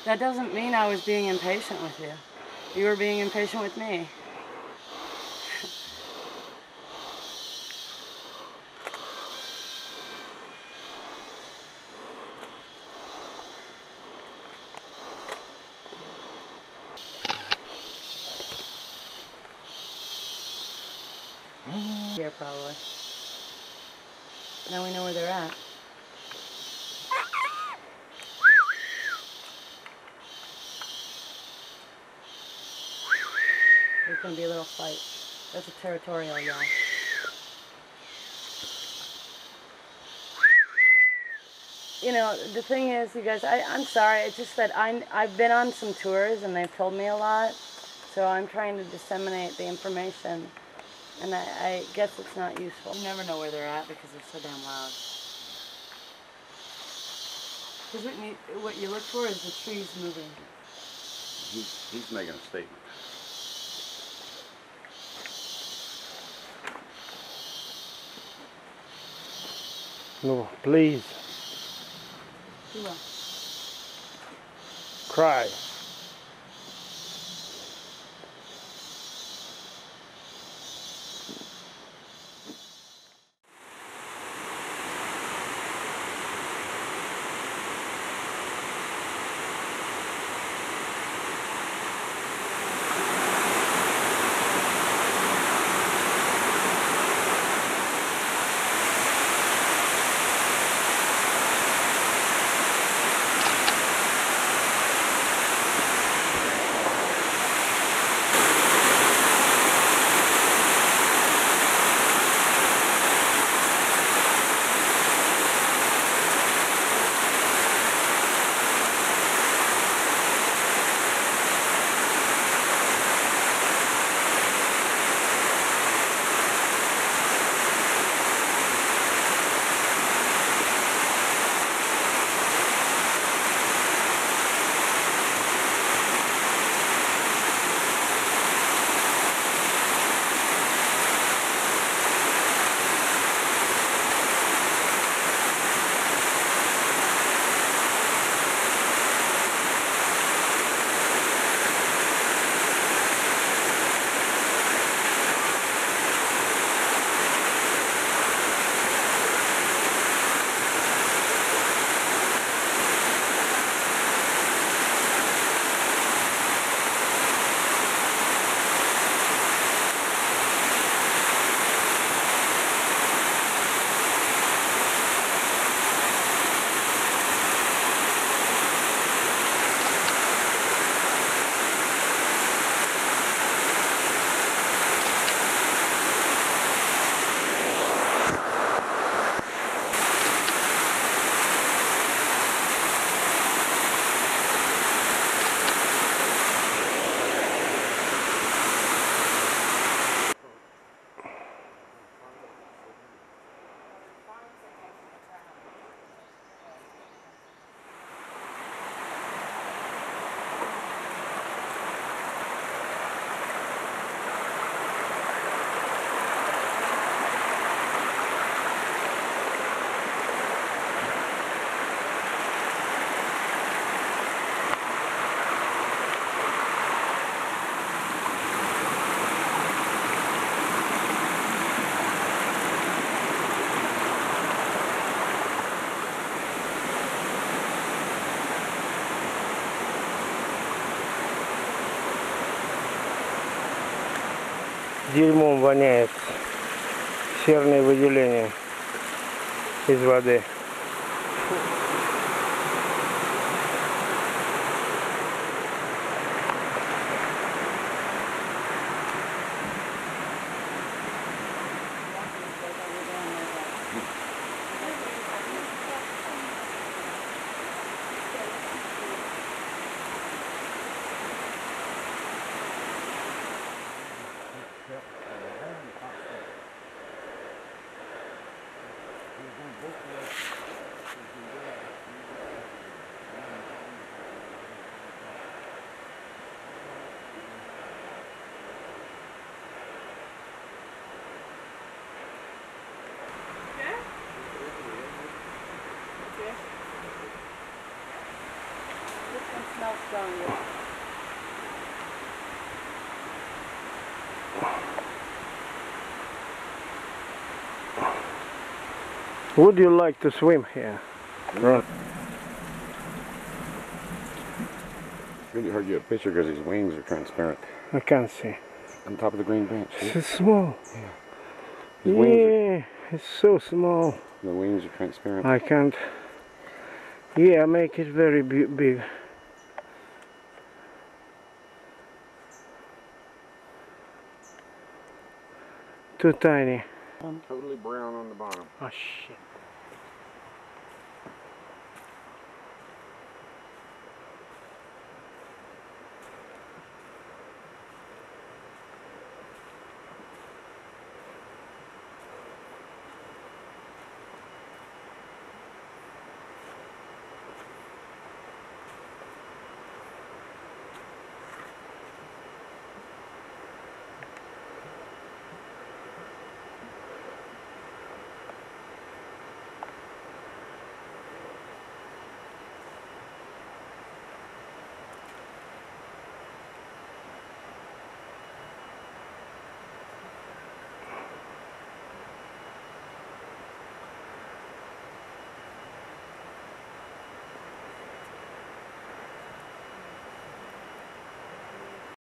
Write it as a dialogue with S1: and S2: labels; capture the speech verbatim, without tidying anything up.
S1: That doesn't mean I was being impatient with you. You were being impatient with me. Here, probably. Now we know where they're at. There's going to be a little fight. That's a territorial yell. You know, the thing is, you guys, I, I'm sorry. It's just that I, I've been on some tours and they've told me a lot. So I'm trying to disseminate the information. And I, I guess it's not useful. You never know where they're at because they're so damn loud. Because what, you- what you look for is the trees moving.
S2: He's, he's making a statement.
S3: No, please.
S1: You will.
S3: Cry. Дерьмом воняет, серные выделения из воды.
S2: Both of us
S1: smell stronger.
S3: Would you like to swim here? Right.
S2: Really hard to get a picture because his wings are transparent.
S3: I can't see.
S2: On top of the green branch. See?
S3: It's small.
S2: His wings
S3: Yeah, it's so small.
S2: are, the wings are transparent.
S3: I can't. Yeah, make it very bi- big. Too tiny.
S2: Totally brown on the bottom.
S3: Oh shit.